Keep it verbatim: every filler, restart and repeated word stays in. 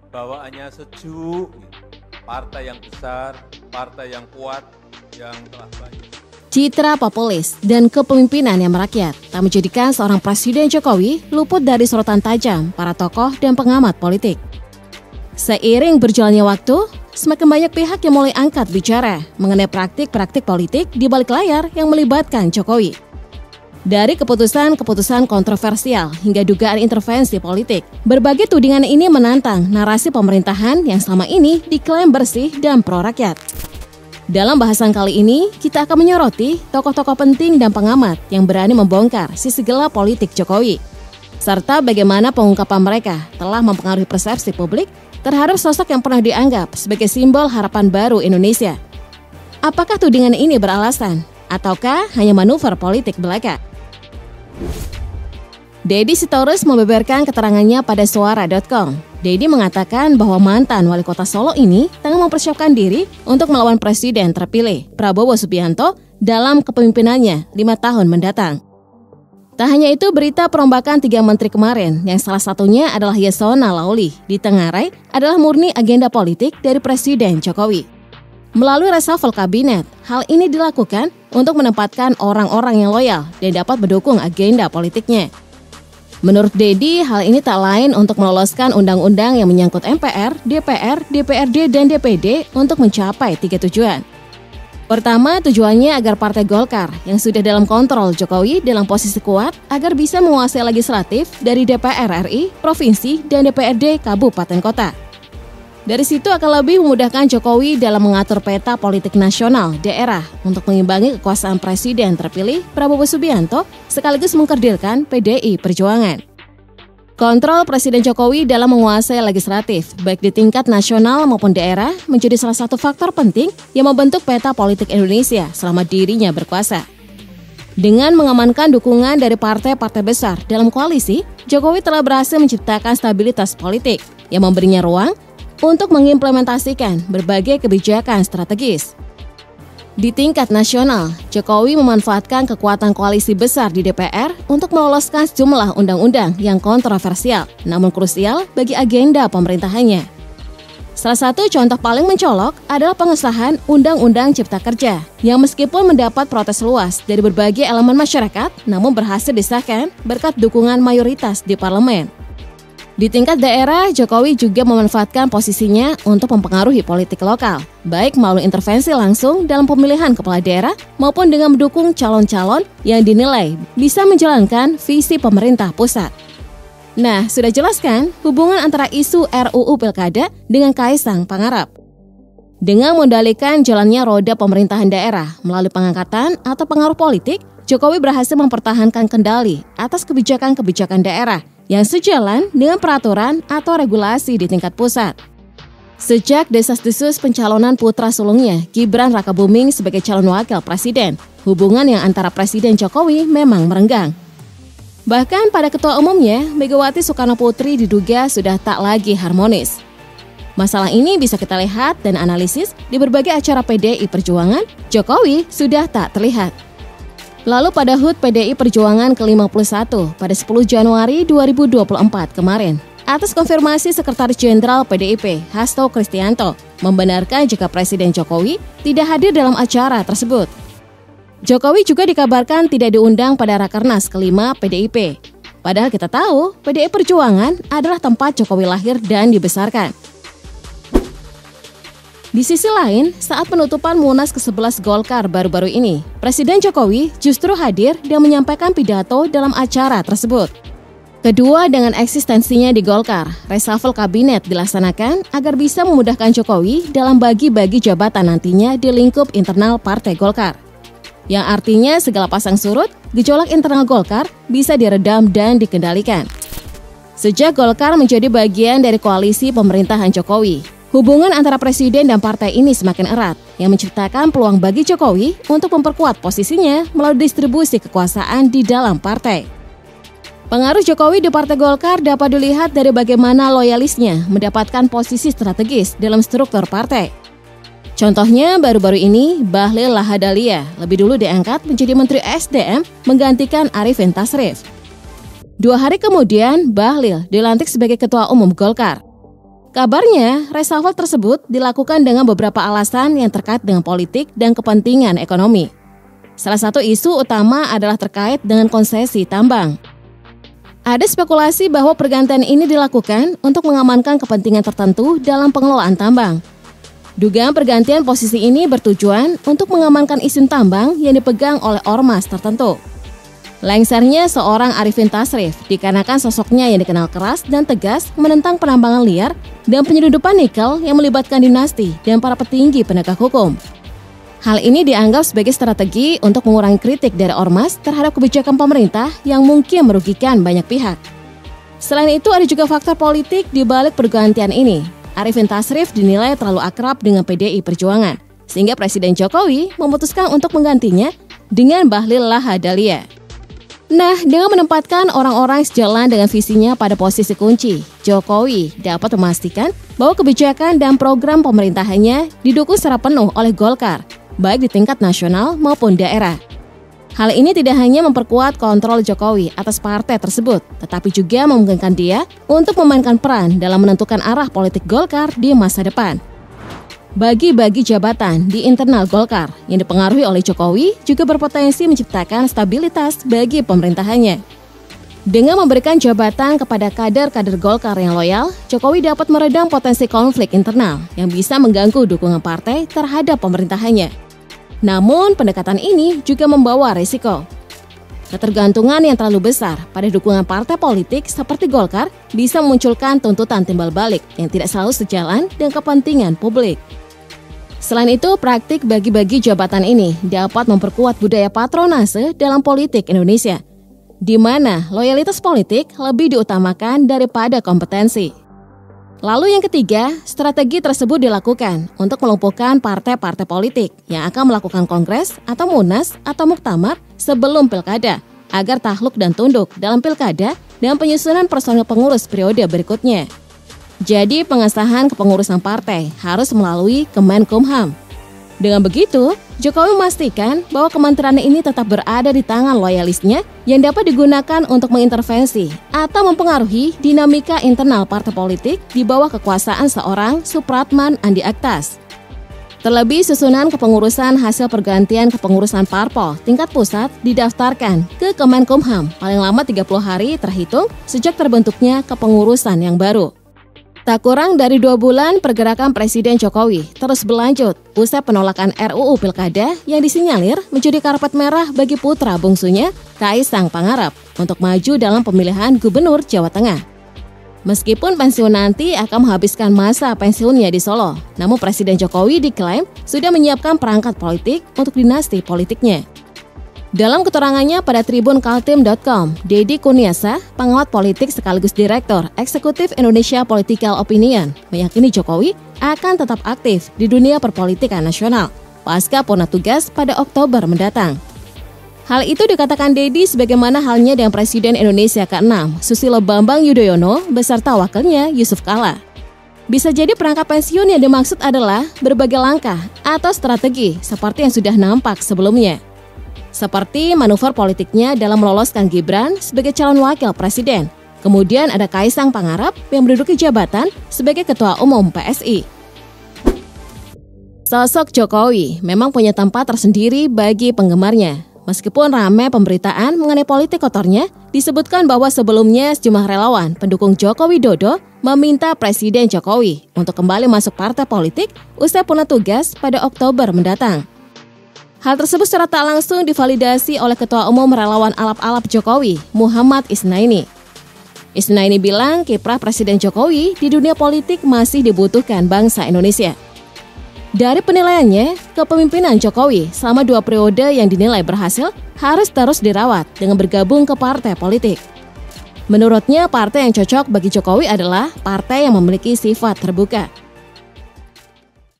bawaannya sejuk, partai yang besar, partai yang kuat, yang telah banyak. Citra populis dan kepemimpinan yang merakyat tak menjadikan seorang Presiden Jokowi luput dari sorotan tajam para tokoh dan pengamat politik. Seiring berjalannya waktu, semakin banyak pihak yang mulai angkat bicara mengenai praktik-praktik politik di balik layar yang melibatkan Jokowi. Dari keputusan-keputusan kontroversial hingga dugaan intervensi politik, berbagai tudingan ini menantang narasi pemerintahan yang selama ini diklaim bersih dan pro-rakyat. Dalam bahasan kali ini, kita akan menyoroti tokoh-tokoh penting dan pengamat yang berani membongkar sisi gelap politik Jokowi, serta bagaimana pengungkapan mereka telah mempengaruhi persepsi publik terhadap sosok yang pernah dianggap sebagai simbol harapan baru Indonesia. Apakah tudingan ini beralasan, ataukah hanya manuver politik belaka? Deddy Sitorus membeberkan keterangannya pada suara dot com. Deddy mengatakan bahwa mantan wali kota Solo ini tengah mempersiapkan diri untuk melawan Presiden terpilih Prabowo Subianto dalam kepemimpinannya lima tahun mendatang. Tak hanya itu, berita perombakan tiga menteri kemarin, yang salah satunya adalah Yasona Lawli, ditengarai adalah murni agenda politik dari Presiden Jokowi. Melalui reshuffle kabinet, hal ini dilakukan untuk menempatkan orang-orang yang loyal dan dapat mendukung agenda politiknya. Menurut Deddy, hal ini tak lain untuk meloloskan undang-undang yang menyangkut M P R, D P R, D P R D, dan D P D untuk mencapai tiga tujuan. Pertama, tujuannya agar Partai Golkar yang sudah dalam kontrol Jokowi dalam posisi kuat agar bisa menguasai legislatif dari D P R R I, provinsi, dan D P R D kabupaten kota. Dari situ akan lebih memudahkan Jokowi dalam mengatur peta politik nasional daerah untuk mengimbangi kekuasaan Presiden terpilih Prabowo Subianto sekaligus mengkerdilkan P D I Perjuangan. Kontrol Presiden Jokowi dalam menguasai legislatif, baik di tingkat nasional maupun daerah, menjadi salah satu faktor penting yang membentuk peta politik Indonesia selama dirinya berkuasa. Dengan mengamankan dukungan dari partai-partai besar dalam koalisi, Jokowi telah berhasil menciptakan stabilitas politik yang memberinya ruang untuk mengimplementasikan berbagai kebijakan strategis. Di tingkat nasional, Jokowi memanfaatkan kekuatan koalisi besar di D P R untuk meloloskan sejumlah undang-undang yang kontroversial, namun krusial bagi agenda pemerintahannya. Salah satu contoh paling mencolok adalah pengesahan Undang-Undang Cipta Kerja, yang meskipun mendapat protes luas dari berbagai elemen masyarakat, namun berhasil disahkan berkat dukungan mayoritas di parlemen. Di tingkat daerah, Jokowi juga memanfaatkan posisinya untuk mempengaruhi politik lokal, baik melalui intervensi langsung dalam pemilihan kepala daerah maupun dengan mendukung calon-calon yang dinilai bisa menjalankan visi pemerintah pusat. Nah, sudah jelas kan hubungan antara isu R U U Pilkada dengan Kaisang Pangarep? Dengan mendalikan jalannya roda pemerintahan daerah melalui pengangkatan atau pengaruh politik, Jokowi berhasil mempertahankan kendali atas kebijakan-kebijakan daerah yang sejalan dengan peraturan atau regulasi di tingkat pusat. Sejak desas-desus pencalonan putra sulungnya, Gibran Rakabuming sebagai calon wakil presiden, hubungan yang antara Presiden Jokowi memang merenggang. Bahkan pada ketua umumnya, Megawati Soekarno Putri diduga sudah tak lagi harmonis. Masalah ini bisa kita lihat dan analisis di berbagai acara P D I Perjuangan, Jokowi sudah tak terlihat. Lalu pada H U T P D I Perjuangan ke lima puluh satu pada sepuluh Januari dua ribu dua puluh empat kemarin, atas konfirmasi Sekretaris Jenderal P D I P, Hasto Kristianto, membenarkan jika Presiden Jokowi tidak hadir dalam acara tersebut. Jokowi juga dikabarkan tidak diundang pada Rakernas kelima P D I P. Padahal kita tahu, P D I Perjuangan adalah tempat Jokowi lahir dan dibesarkan. Di sisi lain, saat penutupan Munas ke sebelas Golkar baru-baru ini, Presiden Jokowi justru hadir dan menyampaikan pidato dalam acara tersebut. Kedua, dengan eksistensinya di Golkar, reshuffle kabinet dilaksanakan agar bisa memudahkan Jokowi dalam bagi-bagi jabatan nantinya di lingkup internal Partai Golkar. Yang artinya segala pasang surut, gejolak internal Golkar bisa diredam dan dikendalikan. Sejak Golkar menjadi bagian dari koalisi pemerintahan Jokowi, hubungan antara presiden dan partai ini semakin erat, yang menciptakan peluang bagi Jokowi untuk memperkuat posisinya melalui distribusi kekuasaan di dalam partai. Pengaruh Jokowi di Partai Golkar dapat dilihat dari bagaimana loyalisnya mendapatkan posisi strategis dalam struktur partai. Contohnya, baru-baru ini Bahlil Lahadalia lebih dulu diangkat menjadi Menteri S D M menggantikan Arifin Tasrif. Dua hari kemudian, Bahlil dilantik sebagai Ketua Umum Golkar. Kabarnya, reshuffle tersebut dilakukan dengan beberapa alasan yang terkait dengan politik dan kepentingan ekonomi. Salah satu isu utama adalah terkait dengan konsesi tambang. Ada spekulasi bahwa pergantian ini dilakukan untuk mengamankan kepentingan tertentu dalam pengelolaan tambang. Dugaan pergantian posisi ini bertujuan untuk mengamankan izin tambang yang dipegang oleh ormas tertentu. Lengsernya seorang Arifin Tasrif dikarenakan sosoknya yang dikenal keras dan tegas menentang penambangan liar dan penyelundupan nikel yang melibatkan dinasti dan para petinggi penegak hukum. Hal ini dianggap sebagai strategi untuk mengurangi kritik dari ormas terhadap kebijakan pemerintah yang mungkin merugikan banyak pihak. Selain itu, ada juga faktor politik di balik pergantian ini. Arifin Tasrif dinilai terlalu akrab dengan P D I Perjuangan, sehingga Presiden Jokowi memutuskan untuk menggantinya dengan Bahlil Lahadalia. Nah, dengan menempatkan orang-orang sejalan dengan visinya pada posisi kunci, Jokowi dapat memastikan bahwa kebijakan dan program pemerintahannya didukung secara penuh oleh Golkar, baik di tingkat nasional maupun daerah. Hal ini tidak hanya memperkuat kontrol Jokowi atas partai tersebut, tetapi juga memungkinkan dia untuk memainkan peran dalam menentukan arah politik Golkar di masa depan. Bagi-bagi jabatan di internal Golkar yang dipengaruhi oleh Jokowi juga berpotensi menciptakan stabilitas bagi pemerintahannya. Dengan memberikan jabatan kepada kader-kader Golkar yang loyal, Jokowi dapat meredam potensi konflik internal yang bisa mengganggu dukungan partai terhadap pemerintahannya. Namun, pendekatan ini juga membawa risiko. Ketergantungan yang terlalu besar pada dukungan partai politik seperti Golkar bisa memunculkan tuntutan timbal balik yang tidak selalu sejalan dengan kepentingan publik. Selain itu, praktik bagi-bagi jabatan ini dapat memperkuat budaya patronase dalam politik Indonesia, di mana loyalitas politik lebih diutamakan daripada kompetensi. Lalu yang ketiga, strategi tersebut dilakukan untuk melumpuhkan partai-partai politik yang akan melakukan kongres atau munas atau muktamar sebelum pilkada, agar takluk dan tunduk dalam pilkada dan penyusunan personil pengurus periode berikutnya. Jadi pengesahan kepengurusan partai harus melalui Kemenkumham. Dengan begitu, Jokowi memastikan bahwa kementerian ini tetap berada di tangan loyalisnya yang dapat digunakan untuk mengintervensi atau mempengaruhi dinamika internal partai politik di bawah kekuasaan seorang Supratman Andi Aktas. Terlebih, susunan kepengurusan hasil pergantian kepengurusan parpol tingkat pusat didaftarkan ke Kemenkumham paling lama tiga puluh hari terhitung sejak terbentuknya kepengurusan yang baru. Tak kurang dari dua bulan, pergerakan Presiden Jokowi terus berlanjut usai penolakan R U U Pilkada yang disinyalir menjadi karpet merah bagi putra bungsunya, Kaisang Pangarep, untuk maju dalam pemilihan Gubernur Jawa Tengah. Meskipun pensiun nanti akan menghabiskan masa pensiunnya di Solo, namun Presiden Jokowi diklaim sudah menyiapkan perangkat politik untuk dinasti politiknya. Dalam keterangannya pada tribun kaltim dot com, Deddy Kurniasa, pengamat politik sekaligus Direktur Eksekutif Indonesia Political Opinion, meyakini Jokowi akan tetap aktif di dunia perpolitikan nasional pasca purna tugas pada Oktober mendatang. Hal itu dikatakan Deddy sebagaimana halnya dengan Presiden Indonesia keenam, Susilo Bambang Yudhoyono, beserta wakilnya Yusuf Kala. Bisa jadi perangkat pensiun yang dimaksud adalah berbagai langkah atau strategi seperti yang sudah nampak sebelumnya. Seperti manuver politiknya dalam meloloskan Gibran sebagai calon wakil presiden. Kemudian ada Kaisang Pangarep yang menduduki jabatan sebagai Ketua Umum P S I. Sosok Jokowi memang punya tempat tersendiri bagi penggemarnya. Meskipun ramai pemberitaan mengenai politik kotornya, disebutkan bahwa sebelumnya sejumlah relawan pendukung Joko Widodo meminta Presiden Jokowi untuk kembali masuk partai politik usai purna tugas pada Oktober mendatang. Hal tersebut secara tak langsung divalidasi oleh Ketua Umum Relawan Alap-Alap Jokowi, Muhammad Isnaini. Isnaini bilang kiprah Presiden Jokowi di dunia politik masih dibutuhkan bangsa Indonesia. Dari penilaiannya, kepemimpinan Jokowi selama dua periode yang dinilai berhasil harus terus dirawat dengan bergabung ke partai politik. Menurutnya, partai yang cocok bagi Jokowi adalah partai yang memiliki sifat terbuka.